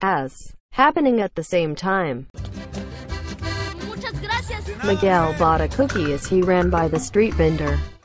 as happening at the same time. Muchas gracias. Miguel bought a cookie as he ran by the street vendor.